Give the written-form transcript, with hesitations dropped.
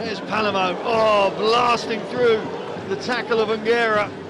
There's Palamo, oh, blasting through the tackle of Qera.